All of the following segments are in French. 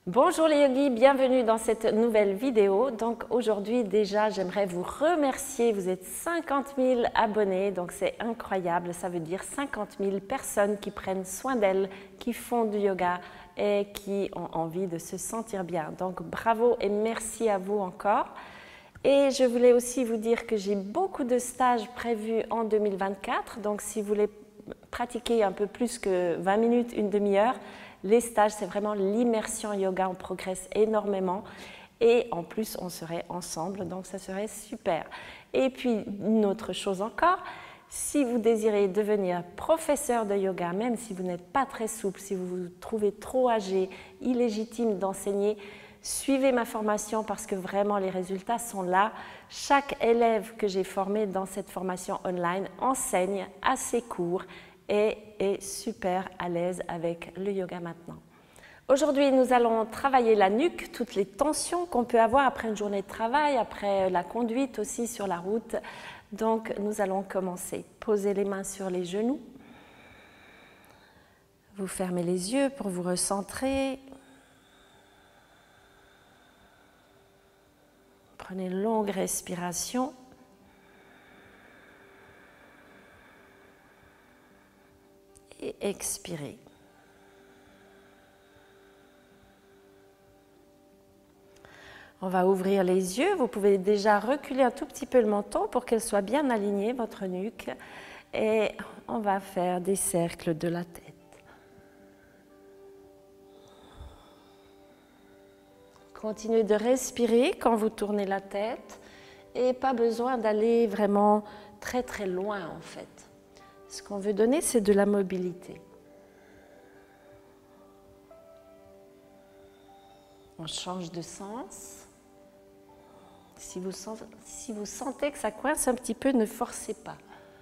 Bonjour les yogis, bienvenue dans cette nouvelle vidéo. Donc aujourd'hui déjà j'aimerais vous remercier, vous êtes 50 000 abonnés, donc c'est incroyable, ça veut dire 50 000 personnes qui prennent soin d'elles, qui font du yoga et qui ont envie de se sentir bien. Donc bravo et merci à vous encore. Et je voulais aussi vous dire que j'ai beaucoup de stages prévus en 2024, donc si vous voulez pratiquer un peu plus que 20 minutes, une demi-heure, les stages, c'est vraiment l'immersion yoga, on progresse énormément et en plus, on serait ensemble, donc ça serait super. Et puis, une autre chose encore, si vous désirez devenir professeur de yoga, même si vous n'êtes pas très souple, si vous vous trouvez trop âgé, illégitime d'enseigner, suivez ma formation parce que vraiment les résultats sont là. Chaque élève que j'ai formé dans cette formation online enseigne à ses cours et est super à l'aise avec le yoga maintenant. Aujourd'hui, nous allons travailler la nuque, toutes les tensions qu'on peut avoir après une journée de travail, après la conduite aussi sur la route. Donc, nous allons commencer. Posez les mains sur les genoux. Vous fermez les yeux pour vous recentrer. Prenez une longue respiration. Et expirez. On va ouvrir les yeux. Vous pouvez déjà reculer un tout petit peu le menton pour qu'elle soit bien alignée, votre nuque. Et on va faire des cercles de la tête. Continuez de respirer quand vous tournez la tête. Et pas besoin d'aller vraiment très très loin en fait. Ce qu'on veut donner, c'est de la mobilité. On change de sens. Si vous sentez que ça coince un petit peu, ne forcez pas.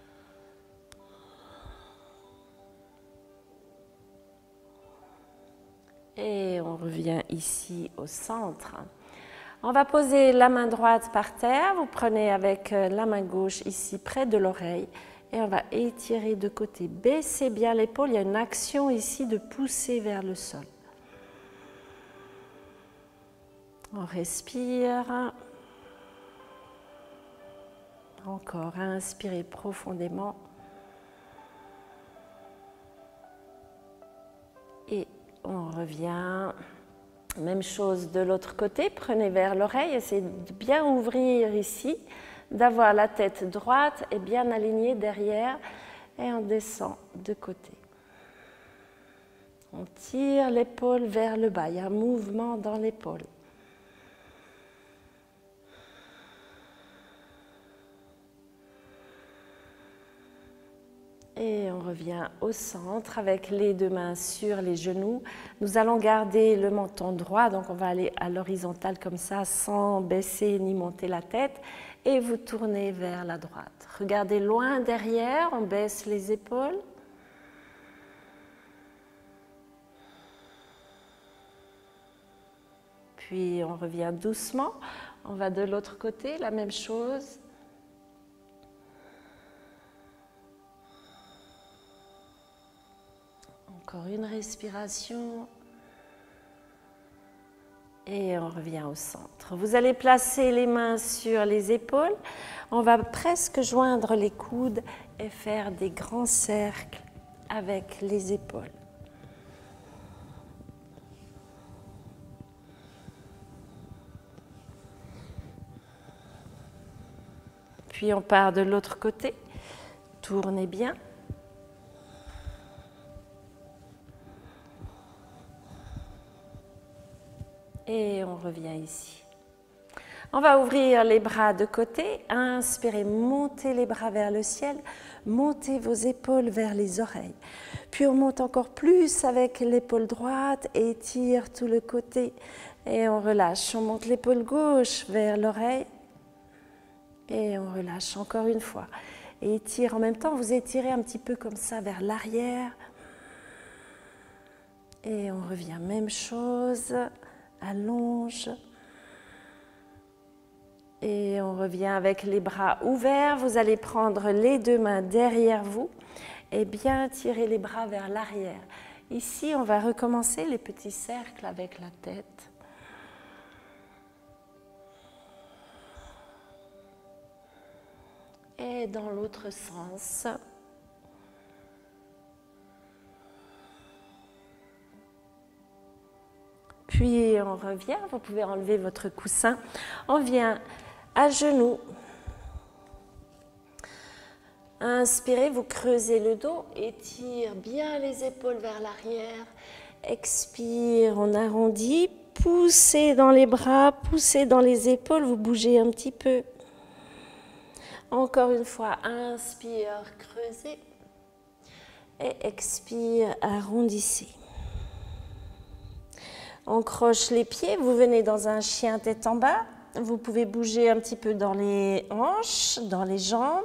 Et on revient ici au centre. On va poser la main droite par terre. Vous prenez avec la main gauche ici près de l'oreille. Et on va étirer de côté, baissez bien l'épaule, il y a une action ici de pousser vers le sol. On respire. Encore, inspirez profondément. Et on revient. Même chose de l'autre côté, prenez vers l'oreille, essayez de bien ouvrir ici, d'avoir la tête droite et bien alignée derrière et on descend de côté. On tire l'épaule vers le bas, il y a un mouvement dans l'épaule. Et on revient au centre avec les deux mains sur les genoux. Nous allons garder le menton droit, donc on va aller à l'horizontale comme ça, sans baisser ni monter la tête. Et vous tournez vers la droite. Regardez loin derrière, on baisse les épaules. Puis on revient doucement. On va de l'autre côté, la même chose. Encore une respiration. Et on revient au centre. Vous allez placer les mains sur les épaules. On va presque joindre les coudes et faire des grands cercles avec les épaules. Puis on part de l'autre côté. Tournez bien. Et on revient ici. On va ouvrir les bras de côté. Inspirez, montez les bras vers le ciel. Montez vos épaules vers les oreilles. Puis on monte encore plus avec l'épaule droite. Étire tout le côté. Et on relâche. On monte l'épaule gauche vers l'oreille. Et on relâche encore une fois. Et étire en même temps. Vous étirez un petit peu comme ça vers l'arrière. Et on revient. Même chose. Allonge. Et on revient avec les bras ouverts. Vous allez prendre les deux mains derrière vous et bien tirer les bras vers l'arrière. Ici, on va recommencer les petits cercles avec la tête. Et dans l'autre sens. Puis on revient, vous pouvez enlever votre coussin. On vient à genoux. Inspirez, vous creusez le dos, étire bien les épaules vers l'arrière. Expire, on arrondit, poussez dans les bras, poussez dans les épaules, vous bougez un petit peu. Encore une fois, inspire, creusez. Et expire, arrondissez. On croche les pieds, vous venez dans un chien tête en bas. Vous pouvez bouger un petit peu dans les hanches, dans les jambes.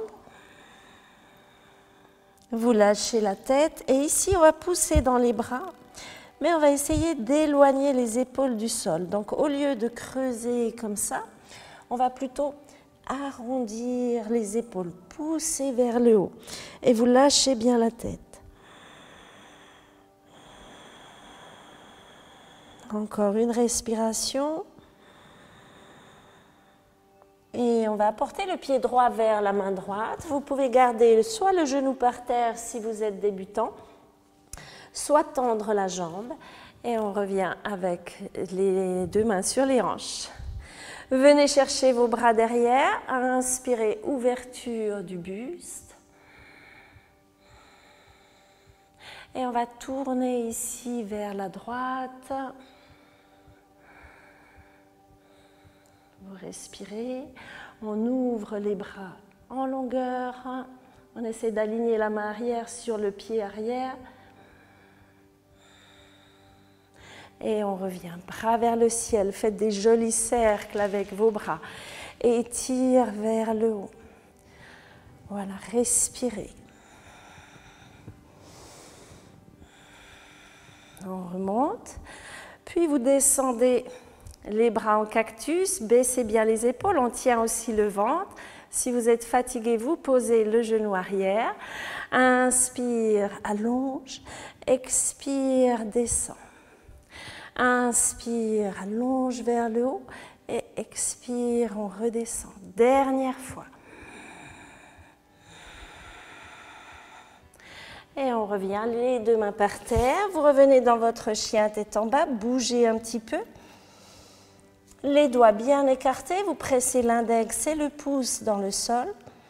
Vous lâchez la tête et ici on va pousser dans les bras, mais on va essayer d'éloigner les épaules du sol. Donc au lieu de creuser comme ça, on va plutôt arrondir les épaules, pousser vers le haut et vous lâchez bien la tête. Encore une respiration. Et on va porter le pied droit vers la main droite. Vous pouvez garder soit le genou par terre si vous êtes débutant, soit tendre la jambe. Et on revient avec les deux mains sur les hanches. Venez chercher vos bras derrière. Inspirez, ouverture du buste. Et on va tourner ici vers la droite. Vous respirez, on ouvre les bras en longueur, on essaie d'aligner la main arrière sur le pied arrière. Et on revient, bras vers le ciel, faites des jolis cercles avec vos bras. Étire vers le haut. Voilà, respirez. On remonte, puis vous descendez. Les bras en cactus, baissez bien les épaules, on tient aussi le ventre. Si vous êtes fatigué, vous posez le genou arrière. Inspire, allonge. Expire, descend. Inspire, allonge vers le haut. Et expire, on redescend. Dernière fois. Et on revient, les deux mains par terre. Vous revenez dans votre chien tête en bas, bougez un petit peu. Les doigts bien écartés, vous pressez l'index et le pouce dans le sol.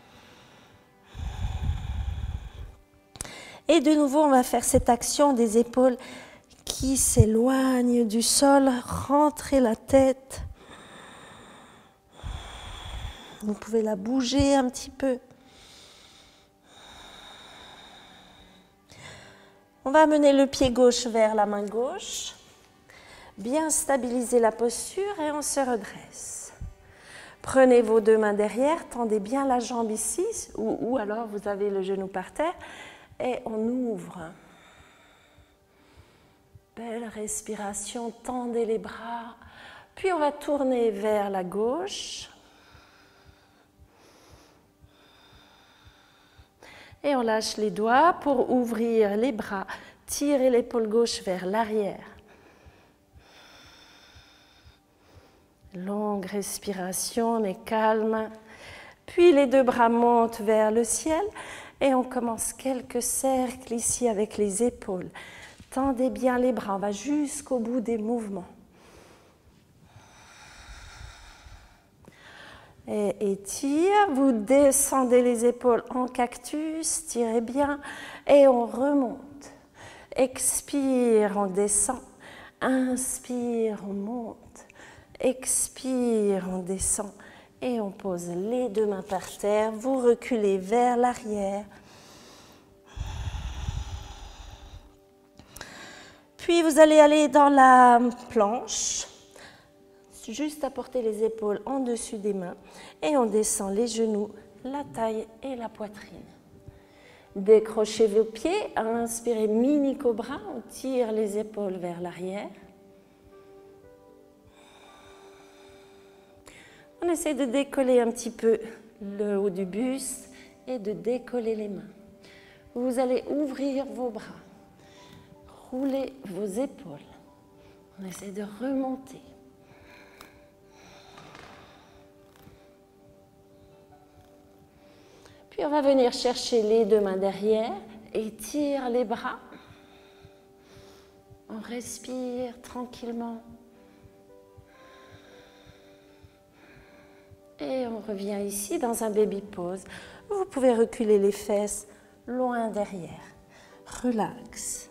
Et de nouveau, on va faire cette action des épaules qui s'éloignent du sol. Rentrez la tête. Vous pouvez la bouger un petit peu. On va amener le pied gauche vers la main gauche. Bien stabiliser la posture et on se redresse. Prenez vos deux mains derrière, tendez bien la jambe ici, ou alors vous avez le genou par terre, et on ouvre. Belle respiration, tendez les bras, puis on va tourner vers la gauche. Et on lâche les doigts pour ouvrir les bras, tirer l'épaule gauche vers l'arrière. Longue respiration, mais calme. Puis les deux bras montent vers le ciel et on commence quelques cercles ici avec les épaules. Tendez bien les bras, on va jusqu'au bout des mouvements. Et étire, vous descendez les épaules en cactus, tirez bien et on remonte. Expire, on descend. Inspire, on monte. Expire, on descend et on pose les deux mains par terre. Vous reculez vers l'arrière. Puis vous allez aller dans la planche. Juste apporter les épaules en dessus des mains et on descend les genoux, la taille et la poitrine. Décrochez vos pieds, inspirez mini cobra, on tire les épaules vers l'arrière. On essaie de décoller un petit peu le haut du buste et de décoller les mains. Vous allez ouvrir vos bras, roulez vos épaules. On essaie de remonter. Puis on va venir chercher les deux mains derrière, étire les bras. On respire tranquillement. Et on revient ici dans un baby pose. Vous pouvez reculer les fesses loin derrière. Relax.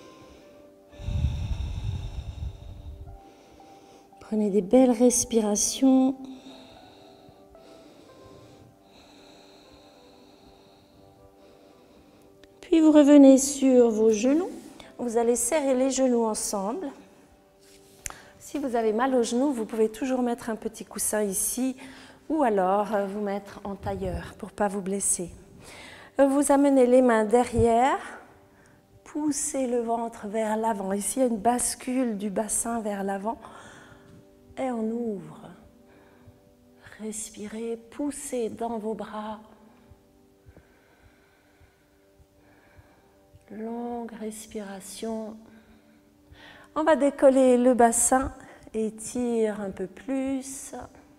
Prenez des belles respirations. Puis vous revenez sur vos genoux. Vous allez serrer les genoux ensemble. Si vous avez mal aux genoux, vous pouvez toujours mettre un petit coussin ici ou alors vous mettre en tailleur pour ne pas vous blesser. Vous amenez les mains derrière, poussez le ventre vers l'avant. Ici, il y a une bascule du bassin vers l'avant et on ouvre. Respirez, poussez dans vos bras. Longue respiration. On va décoller le bassin, étire un peu plus.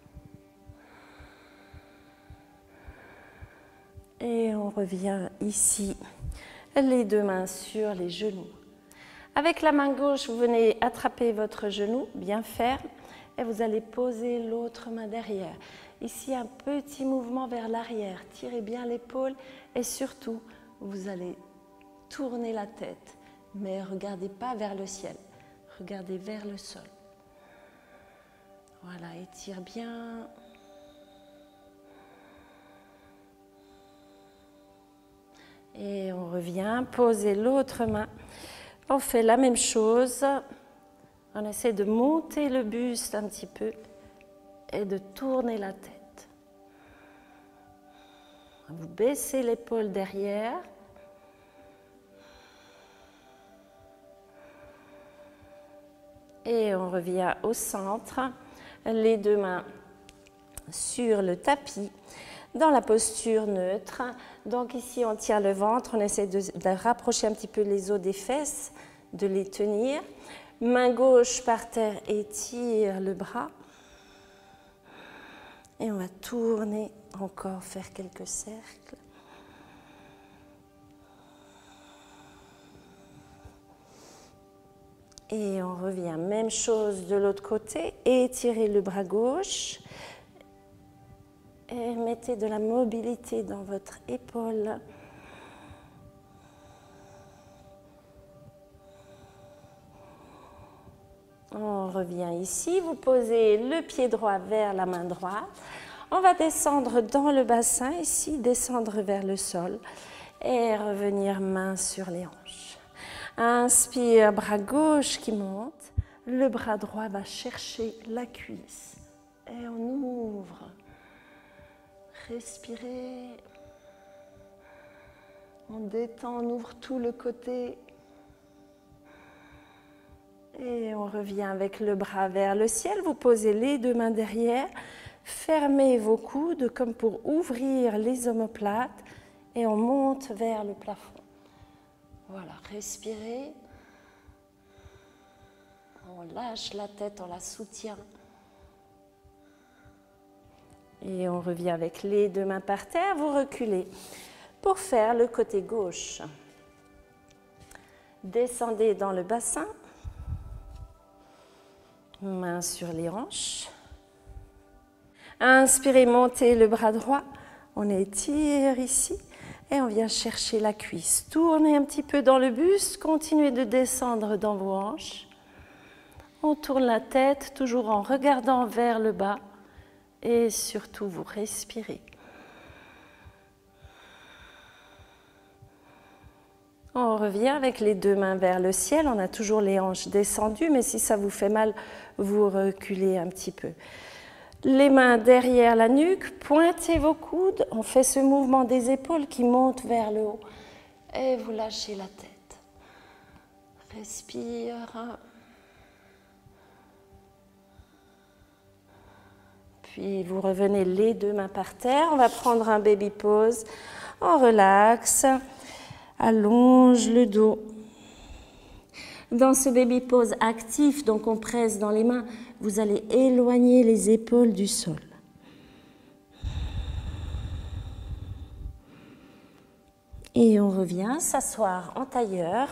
Et on revient ici, les deux mains sur les genoux. Avec la main gauche, vous venez attraper votre genou bien ferme et vous allez poser l'autre main derrière. Ici, un petit mouvement vers l'arrière. Tirez bien l'épaule et surtout, vous allez tourner la tête. Mais ne regardez pas vers le ciel, regardez vers le sol. Voilà, étire bien. Et on revient, posez l'autre main. On fait la même chose. On essaie de monter le buste un petit peu et de tourner la tête. Vous baissez l'épaule derrière. Et on revient au centre. Les deux mains sur le tapis. Dans la posture neutre. Donc ici, on tient le ventre, on essaie de rapprocher un petit peu les os des fesses, de les tenir. Main gauche par terre, étire le bras. Et on va tourner encore, faire quelques cercles. Et on revient, même chose de l'autre côté, étirez le bras gauche. Et mettez de la mobilité dans votre épaule. On revient ici, vous posez le pied droit vers la main droite. On va descendre dans le bassin, ici, descendre vers le sol et revenir main sur les hanches. Inspire, bras gauche qui monte. Le bras droit va chercher la cuisse et on ouvre. Respirez, on détend, on ouvre tout le côté et on revient avec le bras vers le ciel. Vous posez les deux mains derrière, fermez vos coudes comme pour ouvrir les omoplates et on monte vers le plafond. Voilà, respirez, on lâche la tête, on la soutient. Et on revient avec les deux mains par terre, vous reculez pour faire le côté gauche. Descendez dans le bassin, main sur les hanches. Inspirez, montez le bras droit, on étire ici et on vient chercher la cuisse. Tournez un petit peu dans le buste, continuez de descendre dans vos hanches. On tourne la tête, toujours en regardant vers le bas. Et surtout, vous respirez. On revient avec les deux mains vers le ciel. On a toujours les hanches descendues, mais si ça vous fait mal, vous reculez un petit peu. Les mains derrière la nuque, pointez vos coudes. On fait ce mouvement des épaules qui monte vers le haut. Et vous lâchez la tête. Respire. Puis vous revenez les deux mains par terre. On va prendre un baby pose. On relaxe. Allonge le dos. Dans ce baby pose actif, donc on presse dans les mains, vous allez éloigner les épaules du sol. Et on revient s'asseoir en tailleur.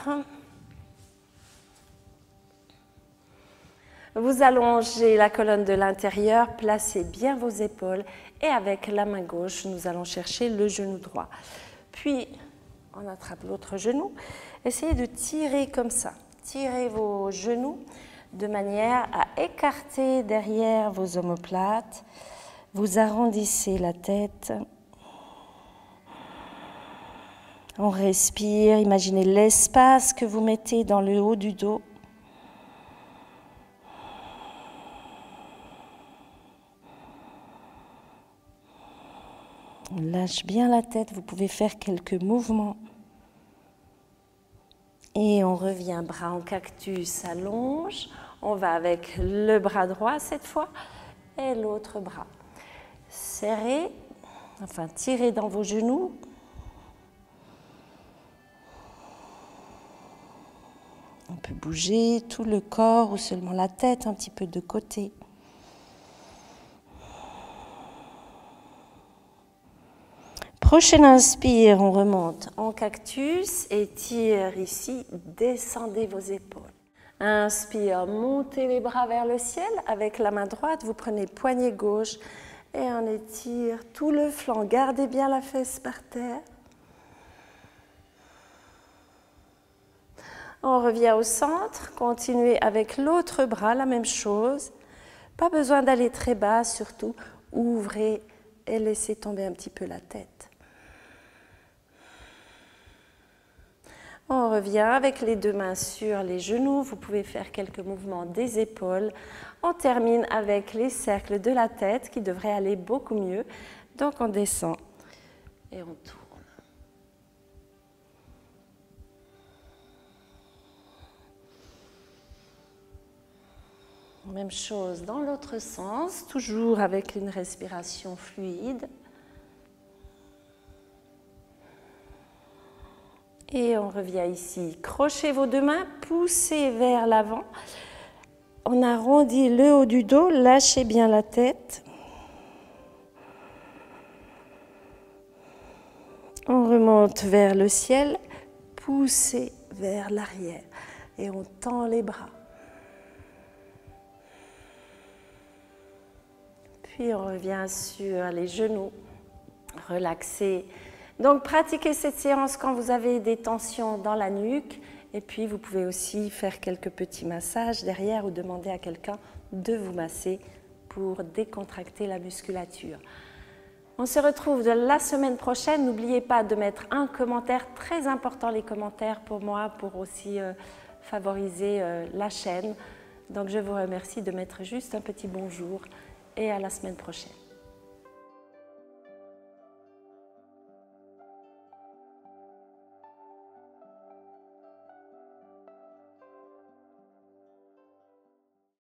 Vous allongez la colonne de l'intérieur, placez bien vos épaules et avec la main gauche, nous allons chercher le genou droit. Puis, on attrape l'autre genou. Essayez de tirer comme ça. Tirez vos genoux de manière à écarter derrière vos omoplates. Vous arrondissez la tête. On respire. Imaginez l'espace que vous mettez dans le haut du dos. On lâche bien la tête, vous pouvez faire quelques mouvements. Et on revient, bras en cactus, allonge. On va avec le bras droit cette fois et l'autre bras. Serrez, enfin tirez dans vos genoux. On peut bouger tout le corps ou seulement la tête un petit peu de côté. Prochaine inspire, on remonte en cactus et tire ici, descendez vos épaules. Inspire, montez les bras vers le ciel avec la main droite, vous prenez poignet gauche et on étire tout le flanc, gardez bien la fesse par terre. On revient au centre, continuez avec l'autre bras, la même chose. Pas besoin d'aller très bas, surtout ouvrez et laissez tomber un petit peu la tête. On revient avec les deux mains sur les genoux. Vous pouvez faire quelques mouvements des épaules. On termine avec les cercles de la tête qui devraient aller beaucoup mieux. Donc on descend et on tourne. Même chose dans l'autre sens, toujours avec une respiration fluide. Et on revient ici. Crochez vos deux mains, poussez vers l'avant. On arrondit le haut du dos, lâchez bien la tête. On remonte vers le ciel, poussez vers l'arrière et on tend les bras. Puis on revient sur les genoux, relaxez. Donc pratiquez cette séance quand vous avez des tensions dans la nuque et puis vous pouvez aussi faire quelques petits massages derrière ou demander à quelqu'un de vous masser pour décontracter la musculature. On se retrouve la semaine prochaine. N'oubliez pas de mettre un commentaire, très important les commentaires pour moi, pour aussi favoriser la chaîne. Donc je vous remercie de mettre juste un petit bonjour et à la semaine prochaine.